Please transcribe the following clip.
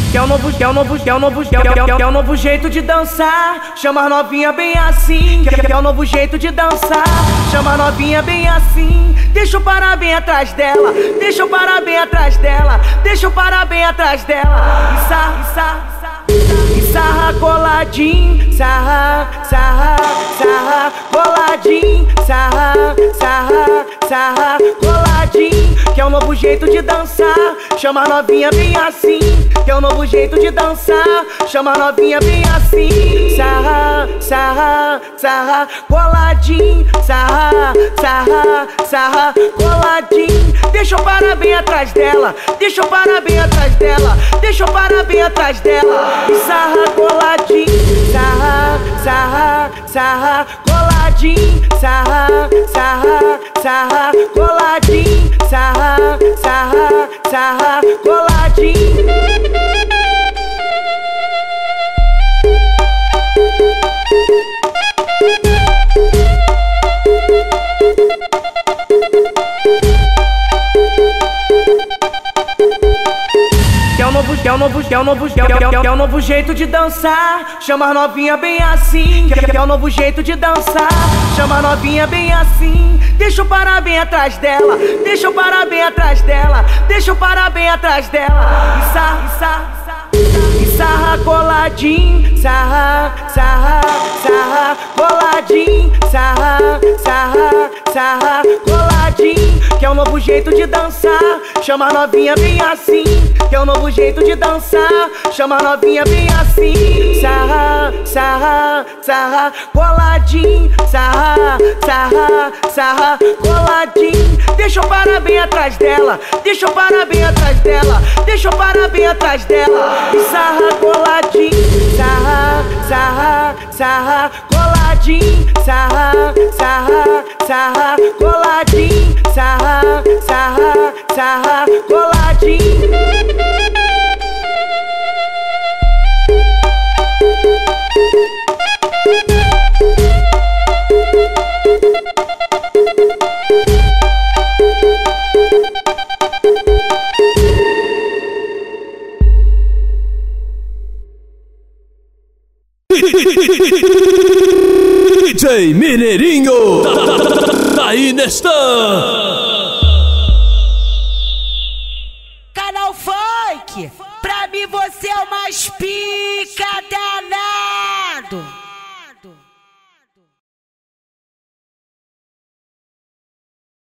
é o novo jeito de dançar. Chama a novinha bem assim. Que é o novo jeito de dançar. Chama a novinha bem assim. Deixa eu parar bem atrás dela. Deixa eu parar bem atrás dela. Deixa eu parar bem atrás dela. E sarra coladinho. Sarra coladinho. Sarra coladinho. Que é o novo jeito de dançar. Chama a novinha bem assim. Que é o novo jeito de dançar. Chama a novinha bem assim. Sarra coladinho. Sarra coladinho. Deixa eu parar bem atrás dela. Deixa eu parar bem atrás dela. Deixa eu parar bem atrás dela. E sarra coladinho. Sarra coladinho. Sarra coladinho. Sarra coladinho. Que é o novo jeito de dançar. Chama a novinha bem assim. Que é o novo jeito de dançar. Chama a novinha bem assim. Deixa eu parar bem atrás dela. Deixa eu parar bem atrás dela. Deixa eu parar bem atrás dela. E sarra coladinho. Sarra coladinho. Sarra coladinho. Que é o novo jeito de dançar. Chama a novinha bem assim. Que é o novo jeito de dançar. Chama a novinha bem assim. Sarra coladinho. Sarra coladinho. Deixa eu parar bem atrás dela. Deixa eu parar bem atrás dela. Deixa eu parar bem atrás dela. E sarra coladinho. Sarra coladinho. Sarra coladinho. Sarra coladinho. DJ Mineirinho, tá aí nesta.